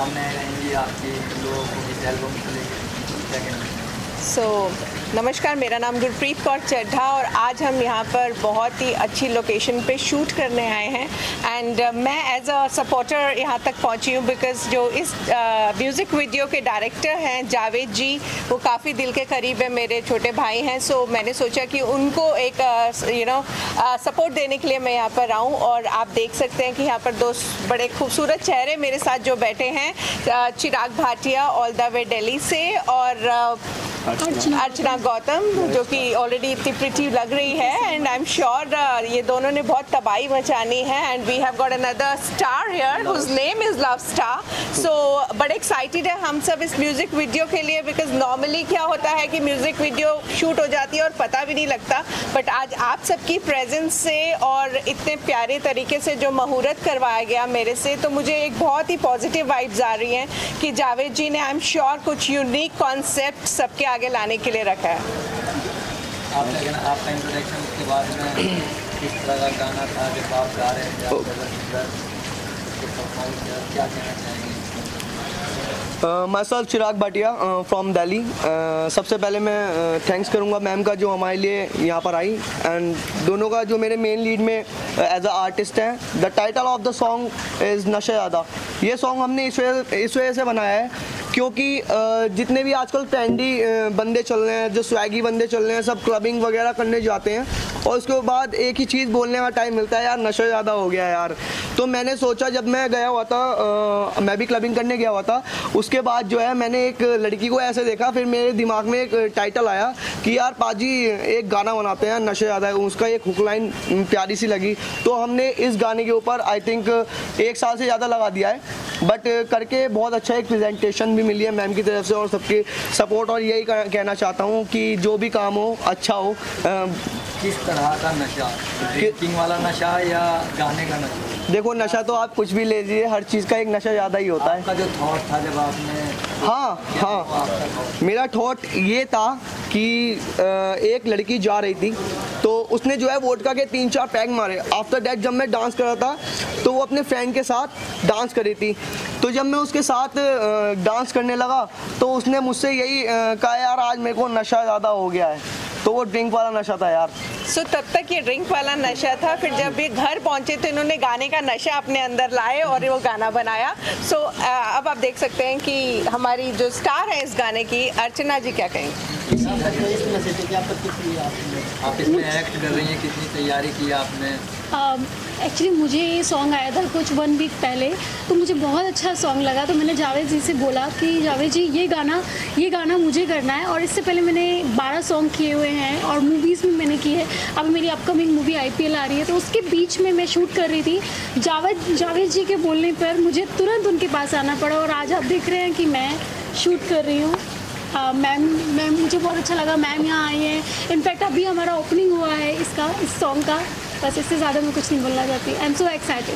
शुभकामनाएं रहेंगी आपकी लोगों को इस एल्बम को लेकर, क्या कहना चाहेंगे? नमस्कार, मेरा नाम गुरप्रीत कौर चड्ढा और आज हम यहाँ पर बहुत ही अच्छी लोकेशन पे शूट करने आए हैं एंड मैं एज अ सपोर्टर यहाँ तक पहुँची हूँ बिकॉज़ जो इस म्यूज़िक वीडियो के डायरेक्टर हैं जावेद जी, वो काफ़ी दिल के करीब है, मेरे छोटे भाई हैं। सो मैंने सोचा कि उनको एक सपोर्ट देने के लिए मैं यहाँ पर आऊँ और आप देख सकते हैं कि यहाँ पर दो बड़े खूबसूरत चेहरे मेरे साथ जो बैठे हैं, Chirag Bhatia all the way Delhi से और अर्चना गौतम जो कि ऑलरेडी इतनी प्रिटी लग रही है एंड आई एम श्योर ये दोनों ने बहुत तबाही मचानी है and we have got another star here whose name is love star. So बड़े एक्साइटेड है हम सब इस म्यूज़िक वीडियो के लिए बिकॉज नॉर्मली क्या होता है कि म्यूज़िक वीडियो शूट हो जाती है और पता भी नहीं लगता, बट आज आप सबकी प्रेजेंस से और इतने प्यारे तरीके से जो मुहूर्त करवाया गया मेरे से, तो मुझे एक बहुत ही पॉजिटिव वाइब्स आ रही हैं कि जावेद जी ने आई एम श्योर कुछ यूनिक कॉन्सेप्ट सबके आगे लाने के लिए रखा है। आपका इंट्रोडक्शन के बाद में किस तरह का गाना था जब आप गा रहे हैं, क्या कहना चाहेंगे? myself Chirag Bhatia from Delhi. सबसे पहले मैं थैंक्स करूँगा मैम का जो हमारे लिए यहाँ पर आई एंड दोनों का जो मेरे मेन लीड में एज अ आर्टिस्ट हैं। The title of the song is Nasha Zyada. ये सॉन्ग हमने इस वजह से बनाया है क्योंकि जितने भी आजकल ट्रेंडी बंदे चल रहे हैं, जो स्वैगी बंदे चल रहे हैं, सब क्लबिंग वगैरह करने जाते हैं और उसके बाद एक ही चीज़ बोलने का टाइम मिलता है, यार नशा ज़्यादा हो गया यार। तो मैंने सोचा, जब मैं गया हुआ था, मैं भी क्लबिंग करने गया हुआ था, उसके बाद जो है मैंने एक लड़की को ऐसे देखा, फिर मेरे दिमाग में एक टाइटल आया कि यार पाजी एक गाना बनाते हैं नशा ज़्यादा है। उसका एक हुक लाइन प्यारी सी लगी तो हमने इस गाने के ऊपर आई थिंक 1 साल से ज़्यादा लगा दिया है, बट करके बहुत अच्छा एक प्रेजेंटेशन भी मिली है मैम की तरफ से और सबके सपोर्ट। और यही कहना चाहता हूँ कि जो भी काम हो अच्छा हो। किस तरह का नशा, ड्रिंकिंग वाला नशा या गाने का नशा? देखो नशा तो आप कुछ भी ले लीजिए, हर चीज़ का एक नशा ज़्यादा ही होता है। आपका जो थॉट था जब आपने, हाँ, मेरा थॉट ये था कि एक लड़की जा रही थी तो उसने जो है वोडका के 3-4 पैग मारे। आफ्टर दैट जब मैं डांस कर रहा था तो वो अपने फ्रेंड के साथ डांस कर रही थी, तो जब मैं उसके साथ डांस करने लगा तो उसने मुझसे यही कहा, यार आज मेरे को नशा ज़्यादा हो गया है। तो वो ड्रिंक वाला नशा था यार। सो तब तक ये ड्रिंक वाला नशा था, फिर जब ये घर पहुंचे तो इन्होंने गाने का नशा अपने अंदर लाए और वो गाना बनाया। सो अब आप देख सकते हैं कि हमारी जो स्टार है इस गाने की, अर्चना जी, क्या कहेंगे? आप इसमें एक्ट कर रही हैं, कितनी तैयारी की आपने? एक्चुअली मुझे ये सॉन्ग आया था कुछ 1 वीक पहले, तो मुझे बहुत अच्छा सॉन्ग लगा, तो मैंने जावेद जी से बोला कि जावेद जी ये गाना मुझे करना है। और इससे पहले मैंने 12 सॉन्ग किए हुए हैं और मूवीज़ में मैंने की है। अब मेरी अपकमिंग मूवी IPL आ रही है, तो उसके बीच में मैं शूट कर रही थी। जावेद जी के बोलने पर मुझे तुरंत उनके पास आना पड़ा और आज आप देख रहे हैं कि मैं शूट कर रही हूँ। मैम मुझे बहुत अच्छा लगा, मैम यहाँ आई हैं। इनफैक्ट अभी हमारा ओपनिंग हुआ है इस सॉन्ग का। बस इससे ज़्यादा मैं कुछ नहीं बोलना चाहती। I am so excited.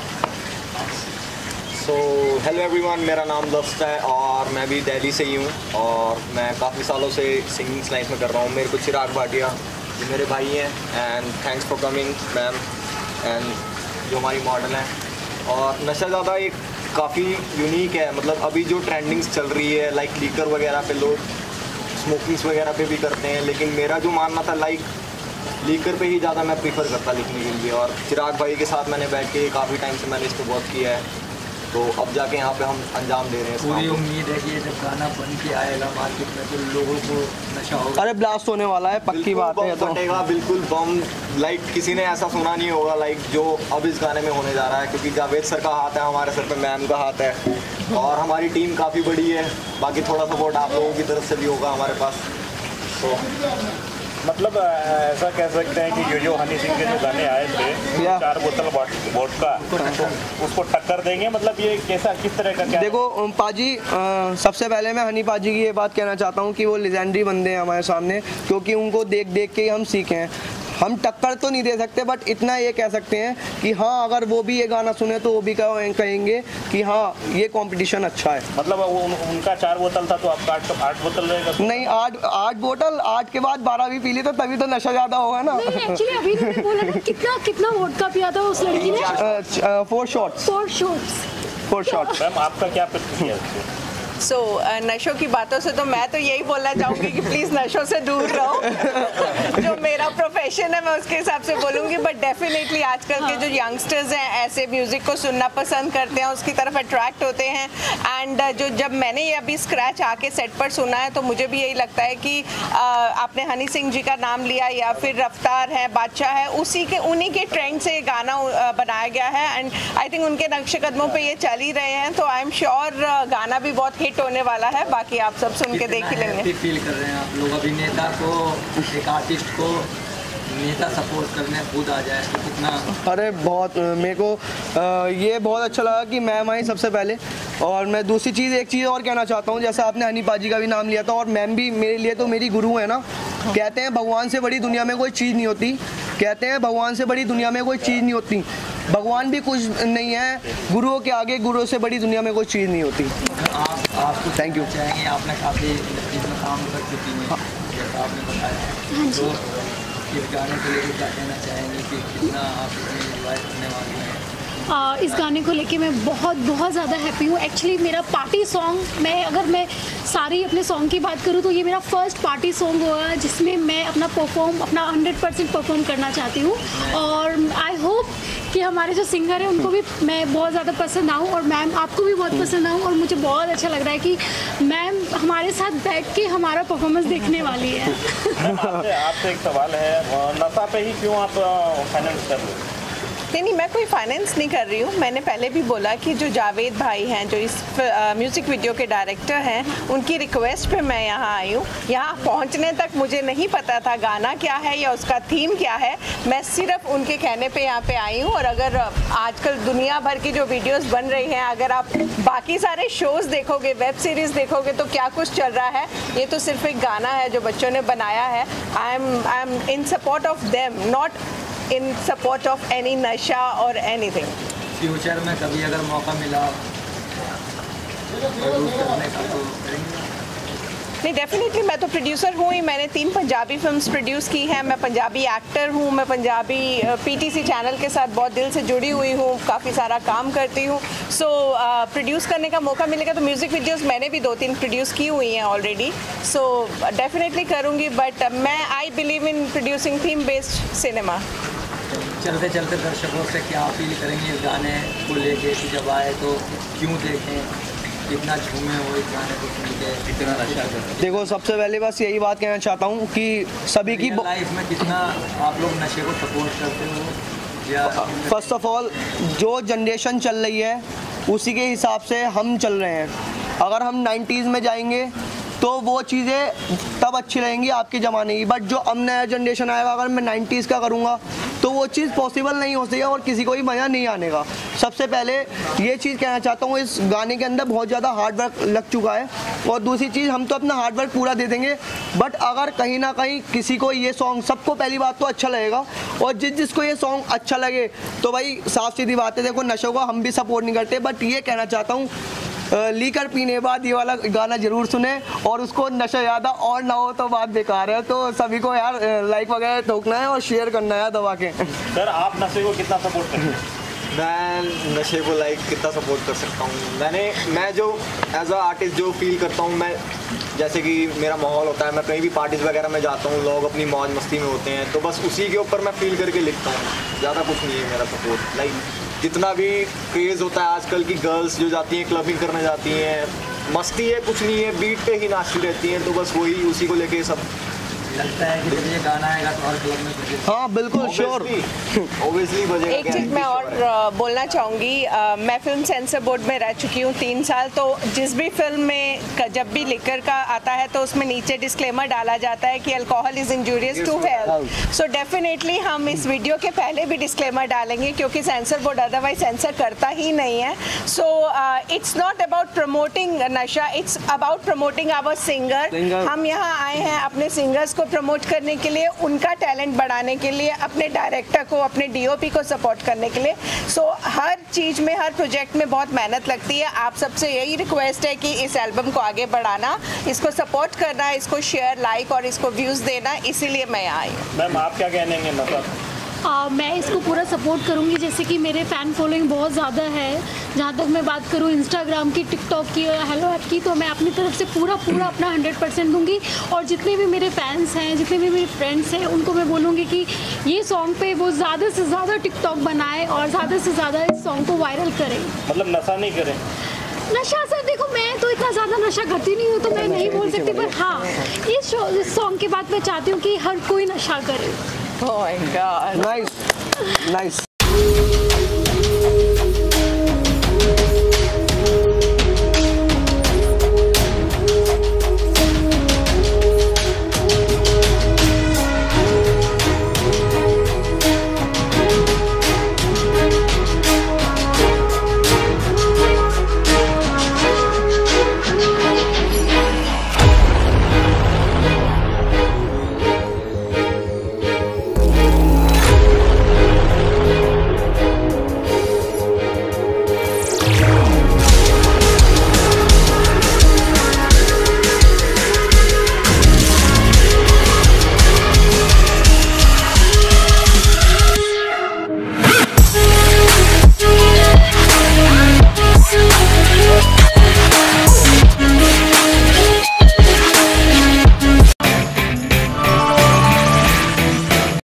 So hello everyone, मेरा नाम लफ्ट है और मैं भी दिल्ली से ही हूँ और मैं काफ़ी सालों से सिंगिंग लाइन में कर रहा हूँ। मेरे को चिराग भाटिया जो मेरे भाई हैं, and thanks for coming ma'am, and जो हमारी मॉडल हैं। और नशा ज़्यादा एक काफ़ी यूनिक है, मतलब अभी जो ट्रेंडिंग्स चल रही है लाइक लीकर वगैरह पे लोग स्मोकिंग्स वगैरह पे भी करते हैं, लेकिन मेरा जो मानना था लाइक लीकर पे ही ज़्यादा मैं प्रीफर करता लिखने के लिए। और चिराग भाई के साथ मैंने बैठ के काफ़ी टाइम से मैंने इस पर वर्क किया है, तो अब जाके यहाँ पे हम अंजाम दे रहे हैं। पूरी उम्मीद है कि ये जब गाना बन के आएगा मार्केट में तो लोगों को नशा होगा। अरे ब्लास्ट होने वाला है, पक्की बात है। तो फटेगा बिल्कुल बम, लाइक किसी ने ऐसा सुना नहीं होगा लाइक जो अब इस गाने में होने जा रहा है, क्योंकि जावेद सर का हाथ है हमारे सर पे, मैम का हाथ है और हमारी टीम काफ़ी बड़ी है। बाकी थोड़ा सपोर्ट आप लोगों की तरफ से भी होगा हमारे पास। तो मतलब ऐसा कह सकते हैं कि जो हनी सिंह के जो गाने आए थे 4 बोतल वोडका उसको टक्कर देंगे, मतलब ये किस तरह का? क्या देखो पाजी, सबसे पहले मैं हनी पाजी की ये बात कहना चाहता हूँ कि वो लेजेंडरी बंदे हैं हमारे सामने, क्योंकि उनको देख देख के ही हम सीखे हैं। हम टक्कर तो नहीं दे सकते, बट इतना ये कह सकते हैं कि हाँ, अगर वो भी ये गाना सुने तो वो भी कहेंगे कि हाँ ये कंपटीशन अच्छा है। मतलब उनका 4 बोतल था तो आपका 8 बोतल रहेगा? नहीं, 8 बोतल, 8 के बाद 12 भी पी ली तो तभी तो नशा ज्यादा होगा ना। एक्चुअली अभी तो बोला था कितना वोडका पिया था उस लड़की ने? 4 शॉट्स। For short. मैम आपका क्या प्रतिक्रिया है? सो नशों की बातों से तो मैं तो यही बोलना चाहूँगी कि प्लीज़ नशों से दूर रहो। जो मेरा प्रोफेशन है मैं उसके हिसाब से बोलूँगी, बट डेफिनेटली आजकल के जो यंगस्टर्स हैं ऐसे म्यूज़िक को सुनना पसंद करते हैं, उसकी तरफ अट्रैक्ट होते हैं। एंड जो जब मैंने ये अभी स्क्रैच आके सेट पर सुना है तो मुझे भी यही लगता है कि आपने हनी सिंह जी का नाम लिया या फिर रफ्तार है, बादशाह है, उन्हीं के ट्रेंड से ये गाना बनाया गया है। एंड आई थिंक उनके नक्शे कदमों पे ये चल ही रहे हैं, तो आई एम श्योर गाना भी बहुत हिट होने वाला है। बाकी आप सब सुन के देख ही लेंगे। फील कर रहे हैं आप लोग अभिनेता को, एक आर्टिस्ट को नेता सपोर्ट करने खुद आ जाए तो कितना? अरे बहुत, मेरे को ये बहुत अच्छा लगा कि मैम आई सबसे पहले। और मैं दूसरी चीज़, एक चीज़ और कहना चाहता हूँ, जैसे आपने हनी पाजी का भी नाम लिया था और मैम भी मेरे लिए तो मेरी गुरु है ना। कहते हैं भगवान से बड़ी दुनिया में कोई चीज़ नहीं होती, कहते हैं भगवान से बड़ी दुनिया में कोई चीज़ नहीं होती, भगवान भी कुछ नहीं है, गुरुओं के आगे गुरुओं से बड़ी दुनिया में कोई चीज़ नहीं होती। आप थैंक यू। चाहेंगे, आपने काफ़ी इसमें काम कर चुकी हैं जैसा आपने बताया, तो इस गाने को लेकर क्या कहना चाहेंगे कि कितना आप इसमें एंजॉय करने वाले हैं? इस गाने को लेके मैं बहुत ज़्यादा हैप्पी हूँ। एक्चुअली मेरा पार्टी सॉन्ग, अगर मैं सारी अपने सॉन्ग की बात करूँ तो ये मेरा फर्स्ट पार्टी सॉन्ग होगा जिसमें मैं अपना 100% परफॉर्म करना चाहती हूँ। और आई होप कि हमारे जो सिंगर हैं उनको भी मैं बहुत ज़्यादा पसंद आऊँ और मैम आपको भी बहुत पसंद आऊँ। और मुझे बहुत अच्छा लग रहा है कि मैम हमारे साथ बैठ के हमारा परफॉर्मेंस देखने वाली है। आपसे एक सवाल है, नशा पे ही क्यों आप फाइनेंस कर रहे हो? नहीं, मैं कोई फाइनेंस नहीं कर रही हूँ। मैंने पहले भी बोला कि जो जावेद भाई हैं, जो इस म्यूज़िक वीडियो के डायरेक्टर हैं, उनकी रिक्वेस्ट पे मैं यहाँ आई हूँ। यहाँ पहुँचने तक मुझे नहीं पता था गाना क्या है या उसका थीम क्या है, मैं सिर्फ उनके कहने पे यहाँ पे आई हूँ। और अगर आजकल दुनिया भर की जो वीडियोस बन रही हैं, अगर आप बाकी सारे शोज़ देखोगे, वेब सीरीज़ देखोगे तो क्या कुछ चल रहा है, ये तो सिर्फ एक गाना है जो बच्चों ने बनाया है। I am in support of them, not in support of any नशा और anything। फ्यूचर में कभी अगर मौका मिला प्रोड्यूस करने का तो करेंगे? नहीं, डेफिनेटली मैं तो प्रोड्यूसर हूँ ही। मैंने 3 पंजाबी फिल्म्स प्रोड्यूस की हैं। मैं पंजाबी एक्टर हूँ। मैं पंजाबी पीटीसी चैनल के साथ बहुत दिल से जुड़ी हुई हूँ, काफ़ी सारा काम करती हूँ। सो प्रोड्यूस करने का मौका मिलेगा तो म्यूज़िक वीडियोस मैंने भी 2-3 प्रोड्यूस की हुई हैं ऑलरेडी। सो डेफिनेटली करूँगी, बट मैं I believe in producing theme based cinema. चलते चलते दर्शकों से क्या अपील करेंगे इस गाने को लेके कि जब आए तो क्यों देखें, कितना झूमे हो इस गाने को सुन के, कितना नशा करें? देखो, सबसे पहले बस यही बात कहना चाहता हूँ कि सभी की लाइफ में कितना आप लोग नशे को सपोर्ट करते हो या? फर्स्ट ऑफ ऑल, जो जनरेशन चल रही है उसी के हिसाब से हम चल रहे हैं। अगर हम 90s में जाएंगे तो वो चीज़ें तब अच्छी रहेंगी आपके ज़माने की, बट जो अब नया जनरेशन आएगा, अगर मैं 90s का करूँगा तो वो चीज़ पॉसिबल नहीं हो सकेगी और किसी को भी मज़ा नहीं आने का। सबसे पहले ये चीज़ कहना चाहता हूँ, इस गाने के अंदर बहुत ज़्यादा हार्ड वर्क लग चुका है। और दूसरी चीज़, हम तो अपना हार्ड वर्क पूरा दे देंगे, बट अगर कहीं ना कहीं किसी को ये सॉन्ग, सबको पहली बात तो अच्छा लगेगा, और जिसको ये सॉन्ग अच्छा लगे तो भाई साफ सीधी बात है, देखो नशों को हम भी सपोर्ट नहीं करते, बट ये कहना चाहता हूँ लीकर पीने के बाद ये वाला गाना जरूर सुने, और उसको नशा ज़्यादा और ना हो तो बात बेकार है। तो सभी को यार लाइक वगैरह ठोकना है और शेयर करना है दबा के। सर, आप नशे को कितना सपोर्ट करते हैं? मैं नशे को कितना सपोर्ट कर सकता हूँ? मैं जो एज अ आर्टिस्ट जो फील करता हूँ, मैं जैसे कि मेरा माहौल होता है, मैं कहीं भी पार्टीज़ वगैरह में जाता हूँ, लोग अपनी मौज मस्ती में होते हैं, तो बस उसी के ऊपर मैं फील करके लिखता हूँ। ज़्यादा कुछ नहीं है मेरा सपोर्ट। जितना भी क्रेज़ होता है आजकल की गर्ल्स जो जाती हैं क्लबिंग करने जाती हैं, मस्ती है, कुछ नहीं है, बीट पे ही नाचती रहती हैं, तो बस वही उसी को लेके सब लगता है कि जब ये गाना आएगा तो हर क्लब में बजेगा। हाँ बिल्कुल, श्योर, ऑब्वियसली बजेगा। एक चीज़ मैं और बोलना चाहूँगी, मैं फिल्म सेंसर बोर्ड में रह चुकी हूँ 3 साल, तो जिस भी फिल्म में जब भी लिकर का आता है तो उसमें नीचे डिस्क्लेमर डाला जाता है कि alcohol is injurious to health. So definitely हम इस वीडियो के पहले भी डिस्क्लेमर डालेंगे, क्योंकि सेंसर बोर्ड अदरवाइज सेंसर करता ही नहीं है। So it's not about promoting nasha, it's about promoting our singer. हम यहाँ आए हैं अपने सिंगर्स को प्रमोट करने के लिए, उनका टैलेंट बढ़ाने के लिए, अपने डायरेक्टर को, अपने डीओपी को सपोर्ट करने के लिए। सो हर चीज़ में, हर प्रोजेक्ट में बहुत मेहनत लगती है। आप सबसे यही रिक्वेस्ट है कि इस एल्बम को आगे बढ़ाना, इसको सपोर्ट करना, इसको शेयर, लाइक और इसको व्यूज़ देना, इसीलिए मैं आई हूँ। मैम, आप क्या कहेंगे? मतलब मैं इसको पूरा सपोर्ट करूँगी। जैसे कि मेरे फ़ैन फॉलोइंग बहुत ज़्यादा है, जहाँ तक मैं बात करूँ इंस्टाग्राम की, टिकटॉक की, हेलो ऐप की, तो मैं अपनी तरफ से पूरा अपना 100% दूँगी। और जितने भी मेरे फैंस हैं, जितने भी मेरे फ्रेंड्स हैं, उनको मैं बोलूँगी कि ये सॉन्ग पे वो ज़्यादा से ज़्यादा टिकटॉक बनाए और ज़्यादा से ज़्यादा इस सॉन्ग को वायरल करें। मतलब नशा नहीं करें? नशा सर देखो, मैं तो इतना ज़्यादा नशा करती नहीं हूँ तो मैं नहीं बोल सकती, पर हाँ इस सॉन्ग के बाद मैं चाहती हूँ कि हर कोई नशा करे। Oh my God. Nice nice.